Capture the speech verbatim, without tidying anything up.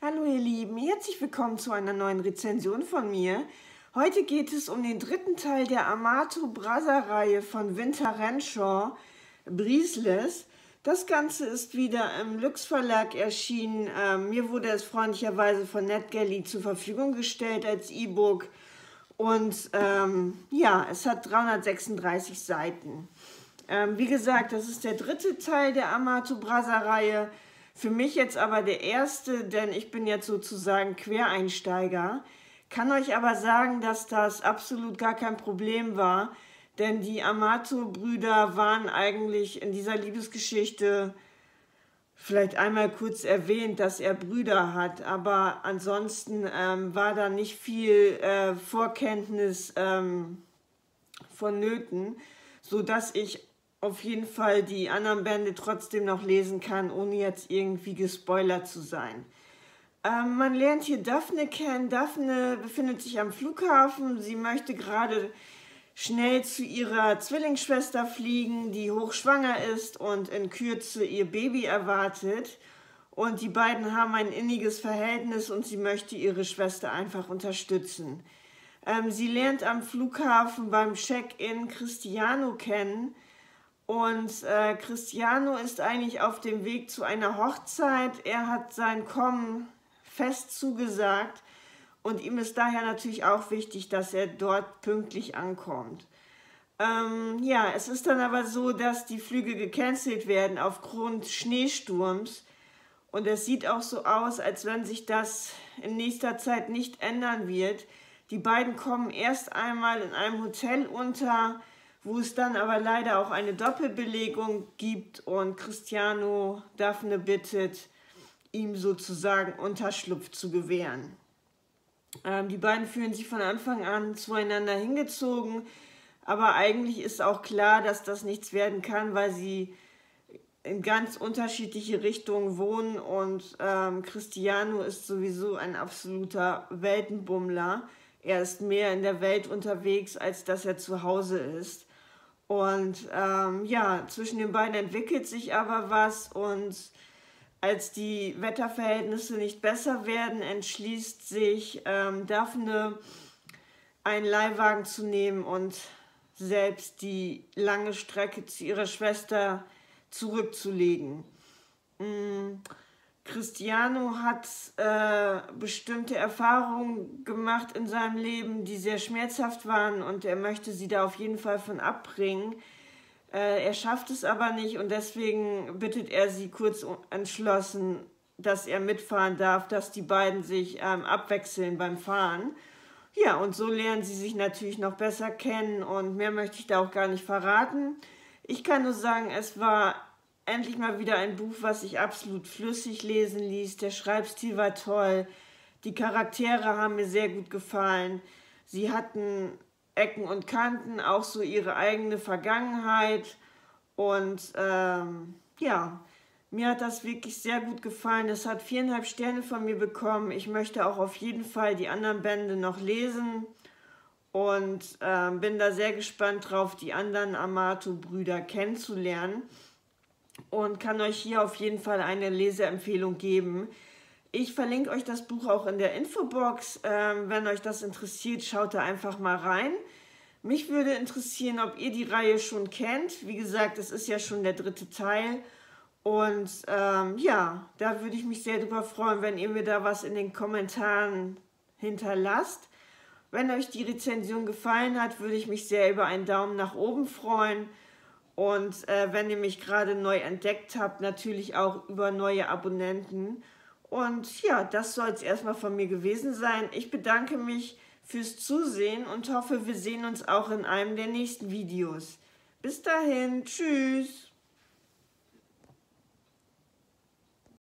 Hallo ihr Lieben, herzlich willkommen zu einer neuen Rezension von mir. Heute geht es um den dritten Teil der Amato Brazza-Reihe von Winter Renshaw, Breathless. Das Ganze ist wieder im Lux Verlag erschienen. Ähm, mir wurde es freundlicherweise von NetGalley zur Verfügung gestellt als E-Book. Und ähm, ja, es hat dreihundertsechsunddreißig Seiten. Ähm, wie gesagt, das ist der dritte Teil der Amato Brazza-Reihe. Für mich jetzt aber der erste, denn ich bin jetzt sozusagen Quereinsteiger. Kann euch aber sagen, dass das absolut gar kein Problem war, denn die Amato-Brüder waren eigentlich in dieser Liebesgeschichte vielleicht einmal kurz erwähnt, dass er Brüder hat, aber ansonsten ähm, war da nicht viel äh, Vorkenntnis ähm, vonnöten, sodass ich auf jeden Fall die anderen Bände trotzdem noch lesen kann, ohne jetzt irgendwie gespoilert zu sein. Ähm, man lernt hier Daphne kennen. Daphne befindet sich am Flughafen. Sie möchte gerade schnell zu ihrer Zwillingsschwester fliegen, die hochschwanger ist und in Kürze ihr Baby erwartet. Und die beiden haben ein inniges Verhältnis und sie möchte ihre Schwester einfach unterstützen. Ähm, sie lernt am Flughafen beim Check-in Cristiano kennen. Und äh, Cristiano ist eigentlich auf dem Weg zu einer Hochzeit. Er hat sein Kommen fest zugesagt und ihm ist daher natürlich auch wichtig, dass er dort pünktlich ankommt. Ähm, ja, es ist dann aber so, dass die Flüge gecancelt werden aufgrund Schneesturms. Und es sieht auch so aus, als wenn sich das in nächster Zeit nicht ändern wird. Die beiden kommen erst einmal in einem Hotel unter, wo es dann aber leider auch eine Doppelbelegung gibt und Cristiano Daphne bittet, ihm sozusagen Unterschlupf zu gewähren. Ähm, die beiden fühlen sich von Anfang an zueinander hingezogen, aber eigentlich ist auch klar, dass das nichts werden kann, weil sie in ganz unterschiedliche Richtungen wohnen und ähm, Cristiano ist sowieso ein absoluter Weltenbummler. Er ist mehr in der Welt unterwegs, als dass er zu Hause ist. Und ähm, ja, zwischen den beiden entwickelt sich aber was und als die Wetterverhältnisse nicht besser werden, entschließt sich ähm, Daphne, einen Leihwagen zu nehmen und selbst die lange Strecke zu ihrer Schwester zurückzulegen. Mm. Cristiano hat äh, bestimmte Erfahrungen gemacht in seinem Leben, die sehr schmerzhaft waren und er möchte sie da auf jeden Fall von abbringen. Äh, er schafft es aber nicht und deswegen bittet er sie kurz entschlossen, dass er mitfahren darf, dass die beiden sich ähm, abwechseln beim Fahren. Ja, und so lernen sie sich natürlich noch besser kennen und mehr möchte ich da auch gar nicht verraten. Ich kann nur sagen, es war endlich mal wieder ein Buch, was sich absolut flüssig lesen ließ. Der Schreibstil war toll. Die Charaktere haben mir sehr gut gefallen. Sie hatten Ecken und Kanten, auch so ihre eigene Vergangenheit. Und ähm, ja, mir hat das wirklich sehr gut gefallen. Es hat viereinhalb Sterne von mir bekommen. Ich möchte auch auf jeden Fall die anderen Bände noch lesen. Und äh, bin da sehr gespannt drauf, die anderen Amato-Brüder kennenzulernen. Und kann euch hier auf jeden Fall eine Leseempfehlung geben. Ich verlinke euch das Buch auch in der Infobox. Ähm, wenn euch das interessiert, schaut da einfach mal rein. Mich würde interessieren, ob ihr die Reihe schon kennt. Wie gesagt, es ist ja schon der dritte Teil. Und ähm, ja, da würde ich mich sehr darüber freuen, wenn ihr mir da was in den Kommentaren hinterlasst. Wenn euch die Rezension gefallen hat, würde ich mich sehr über einen Daumen nach oben freuen. Und äh, wenn ihr mich gerade neu entdeckt habt, natürlich auch über neue Abonnenten. Und ja, das soll es erstmal von mir gewesen sein. Ich bedanke mich fürs Zusehen und hoffe, wir sehen uns auch in einem der nächsten Videos. Bis dahin, tschüss!